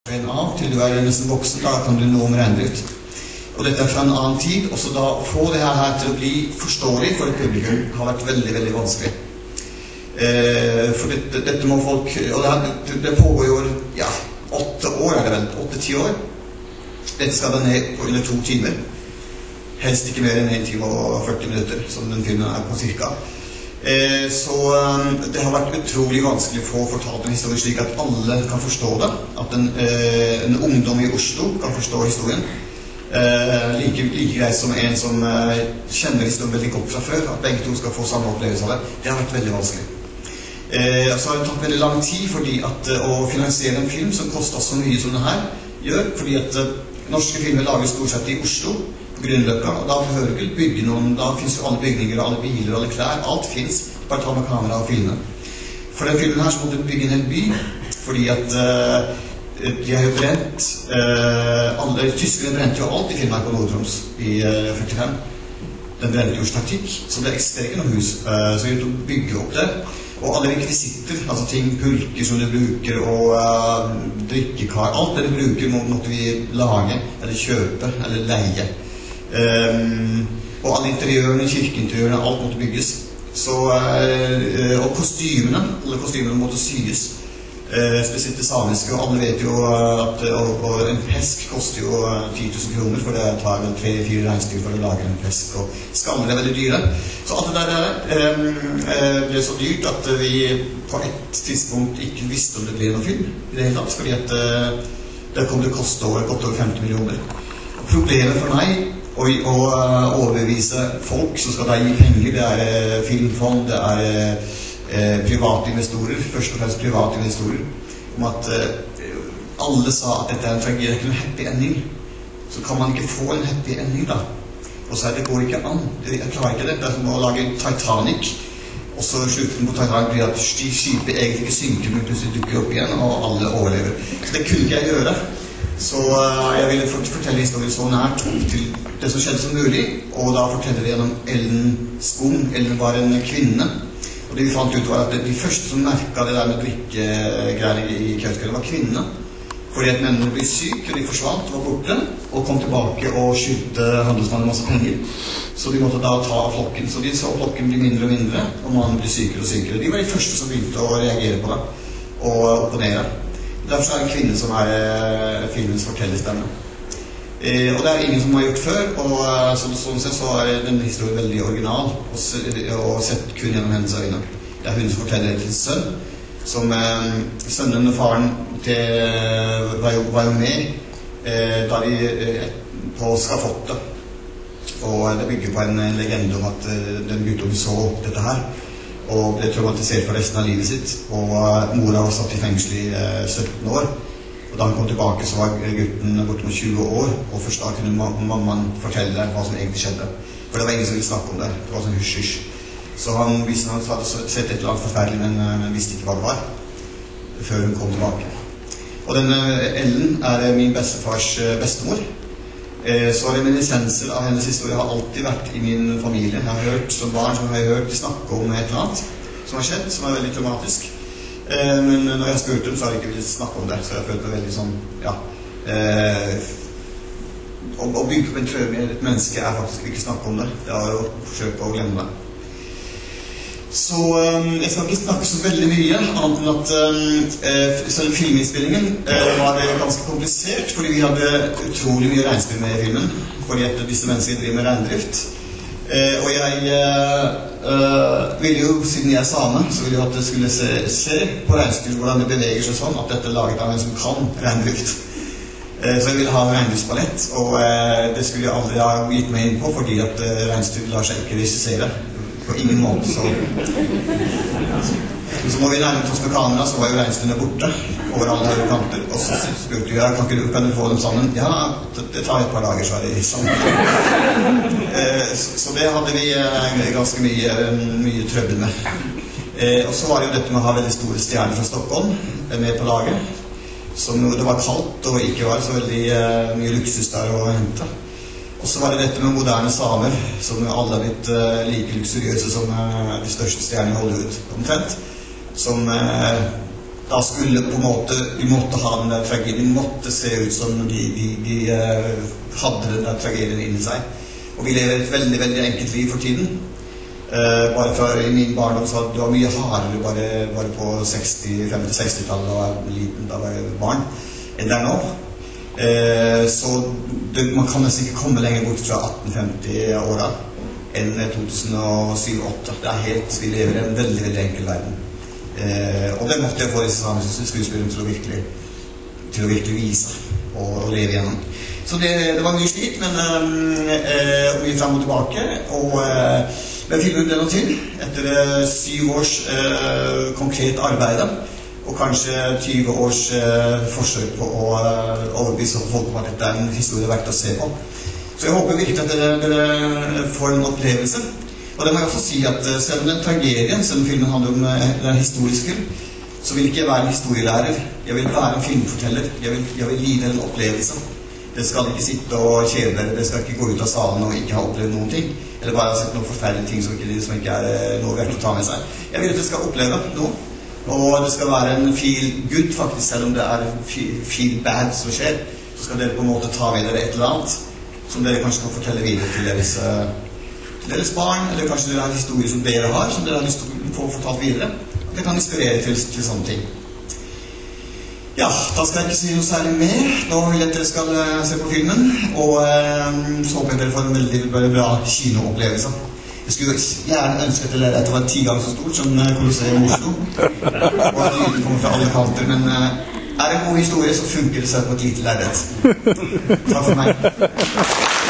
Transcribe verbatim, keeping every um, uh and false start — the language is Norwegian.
En av til du er nesten voksen, da kan du nå med reindrift. Og dette er fra en annen tid, og så da få det her til å bli forståelig for et publikum har vært veldig, veldig vanskelig. Eh, for dette, dette må folk, og det, her, det pågår jo, ja, åtte år er det vel, åtte-ti år. Dette skal da ned på under to timer. Helst ikke mer enn en time og førti minutter, som den filmen er på cirka. Eh, så um, det har vært utrolig vanskelig å få fortalt en historie slik at alle kan forstå det. At en, eh, en ungdom i Oslo kan forstå historien. Eh, like, like greit som en som eh, kjenner historien veldig godt fra før. At begge to skal få samme opplevelse av det. Det har vært veldig vanskelig. Eh, så har det tatt veldig lang tid fordi at uh, å finansiere en film som koster så mye som det her gjør. Fordi at uh, norske filmer lager stort sett i Oslo. Grünerløkka, og da behøver du ikke bygge noen, da finnes jo alle bygninger, alle biler, alle klær, alt finnes, bare ta med kamera og filme. For den filmen her så måtte du bygge en hel by, fordi at uh, de har jo brent, uh, alle tyskere brente jo alt i filmen på Nord-Troms i uh, førtifem. Den brente jo statikk, så det eksisterer ikke noe hus, uh, så vi måtte bygge opp det. Og alle rekvisitter, altså ting, pulker som du bruker, og uh, drikkekar, alt det du bruker må, måtte vi lage, eller kjøpe, eller leie. Um, og alle interiørene, kirkeinteriørene, alt måtte bygges. Så, uh, og kostymene, alle kostymene måtte syes, uh, spesielt det samiske, og alle vet jo at uh, og en pesk koster jo uh, ti tusen kroner, for det tar vel tre-fire reinsdyr for å lage en pesk, og skaller er veldig dyre. Så alt det der um, uh, ble så dyrt at uh, vi på et tidspunkt ikke visste om det ble noen film i det hele tatt, fordi at uh, det kom til å koste over, godt over femti millioner. Og problemet for meg og å uh, overbevise folk som skal da gi penger, det er uh, filmfond, det er uh, private investorer, først og fremst private investorer, om at uh, alle sa at dette er en tragedie, det er ikke en happy ending. Så kan man ikke få en happy ending da. Og så er det går ikke an. Jeg klarer ikke det. Det er som å lage Titanic, og så slutten på Titanic blir at skipet egentlig ikke synker, men plutselig dukker opp igjen, og alle overlever. Så det kunne ikke jeg gjøre. Så uh, jeg ville fortelle historien så nært til det som skjedde som mulig, og da forteller vi gjennom Ellen Skog. Ellen var en kvinne, og det vi fant ut var at de første som merket det der med drikkegreier i Kautokeino var kvinnene. Fordi at mennene ble syk, og de forsvant, var borte, og kom tilbake og skyldte handelsmannen masse penger. Så de måtte da ta av flokken, så de så flokken bli mindre og mindre, og mannen ble sykere og sykere. De var de første som begynte å reagere på det, og opponere. Derfor er det en kvinne som er eh, filmens fortellerstemme. Eh, og det er ingen som har gjort før, og eh, så, sånn sett så er denne historien veldig original, og, og sett kun gjennom hennes øyne. Det er hun som forteller til sin sønn, som eh, sønnen og faren til, var, jo, var jo med eh, da de eh, på skafottet. Og det bygger på en, en legende om at eh, den guttom så dette her, og ble traumatisert for resten av livet sitt, og uh, mora var satt i fengsel i uh, sytten år, og da han kom tilbake så var gutten bortimot tjue år, og først da kunne ma mammaen fortelle hva som egentlig skjedde, for det var ingen som ville snakke om det, det var sånn hysj-hysj. Så han visste han hadde sett et eller annet forferdelig, men, uh, men visste ikke hva det var, før hun kom tilbake. Og denne uh, Ellen er uh, min bestefars uh, bestemor. Så reminiscenser av hennes historie har alltid vært i min familie. Jeg har hørt som barn, som har jeg hørt de snakke om et eller annet som har skjedd, som er veldig traumatisk. Men når jeg har spurt dem, så har de ikke villet snakke om det, så jeg har følt meg veldig sånn, ja. Å bygge opp en traume i et menneske er faktisk ikke snakke om det. Det er å forsøke å glemme det. Så um, jeg skal ikke snakke så veldig mye, annet enn at um, selv filminnspillingen uh, var ganske komplisert, fordi vi hadde utrolig mye reinsdyr med i filmen, fordi at disse menneskene driver med reindrift. Uh, og jeg uh, uh, ville jo, siden jeg er same, så ville jeg at det skulle se, se på reinsdyr hvordan det beveger seg sånn, at dette er laget av en som kan reindrift. Uh, så jeg ville ha en reindriftsballett, og uh, det skulle jeg aldri ha gitt meg inn på, fordi at uh, reinsdyr lar seg ikke regissere. På ingen måte, så så må vi nærme oss med kamera, så var jo reinsdyrene borte over alle høyre kanter, og så spurte vi, kan, ikke, kan du få dem sammen? Ja, det, det tar et par dager, så er det sammen. Eh, så, så det hadde vi eh, ganske mye, mye trøbbel med. Eh, og så var det jo dette med å ha veldig store stjerner fra Stockholm eh, med på laget, som det var kaldt og ikke var så veldig eh, mye luksus der å hente. Og så var det dette med moderne samer, som alle har blitt uh, like luksuriøse som uh, de største stjernene i Hollywood, omtrent. Som uh, da skulle på en måte, de måtte ha den der tragedien, de måtte se ut som de, de, de uh, hadde den der tragedien inni seg. Og vi lever et veldig, veldig enkelt liv for tiden. Uh, bare fra i min barndom så det var mye hardere bare, bare på femti-seksti-tallet da var jeg liten, da var jeg barn, enn det er nå. Uh, så det, man kan nesten ikke komme lenger bort fra atten femti-åra enn to tusen syv åtte. Det er helt, vi lever i en veldig, veldig enkel verden. Uh, og det måtte jeg få disse samiske skuespillerne til å virkelig, til å virkelig vise og, og leve igjennom. Så det, det var mye slikt, men um, uh, mye frem og tilbake. Og uh, men filmen ble noe til, etter uh, syv års uh, konkret arbeid, og kanskje tyve års uh, forsøk på å uh, overbevise folk om at dette er en historie verdt å se på. Så jeg håper virkelig at dere, dere får en opplevelse. Og det må jeg også si at uh, selv om det er en tragedie, selv om filmen handler om uh, det er en historisk film, så vil ikke jeg være en historielærer. Jeg vil være en filmforteller. Jeg vil, jeg vil gi dere en opplevelse. Det skal ikke sitte og kjede dere, det skal ikke gå ut av salen og ikke ha opplevd noen ting. Eller bare ha sett noen forferdelige ting som ikke, som ikke er noe verdt å ta med seg. Jeg vil at dere skal oppleve noe. Og det skal være en feel good faktisk, selv om det er feel bad som skjer. Så skal dere på en måte ta med dere et eller annet som dere kanskje kan fortelle videre til deres, til deres barn, eller kanskje dere har historier som dere har, som dere har lyst til å få fortalt videre. Og det kan inspirere til, til sånne ting. Ja, da skal jeg ikke si noe særlig mer. Nå vil jeg at dere skal uh, se på filmen, og uh, så håper jeg dere får en veldig, veldig bra kinoopplevelse. Jeg skulle gjerne ønske at dere var ti ganger så stort som uh, Colosseum i Oslo, og at lyden kommer fra alle kanter, men uh, er det en god historie, så funker det seg på et lite lerret. Takk for meg.